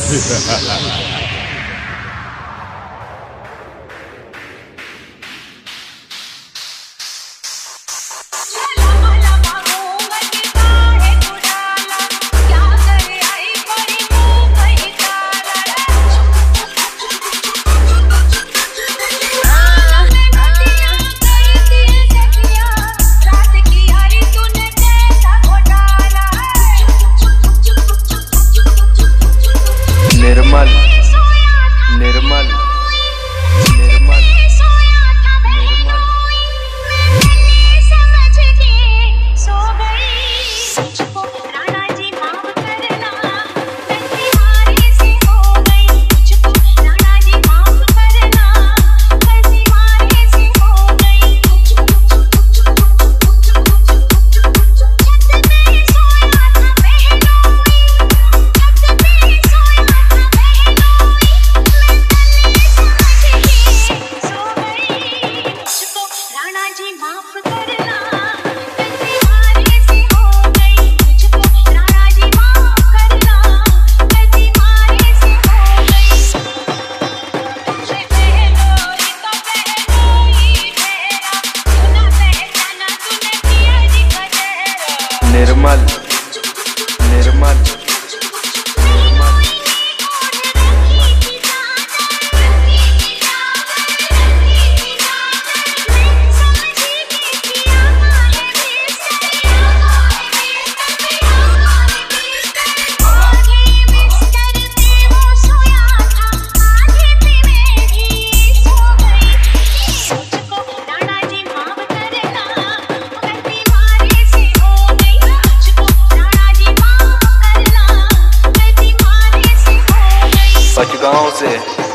निर्मल निर्मल निर्मल निर्मल समझ के सो गई, मुझको राणा जी माफ करना, गलती मारे से हो गई, मुझको राणा जी माफ करना, गलती मारे से हो गई। छत पे सोया था बहनोई, छत पे सोया था बहनोई, मैं गलती समझ के सो गई, मुझको राणा जी माफ करना, गलती मारे से हो गई, मुझको राणा जी माफ करना, गलती मारे से हो गई। तुझे बहनोई तो बहनोई ठहरा, तू ना पहचाना तूने किया जी का चेहरा। निर्मल निर्मल गाँव से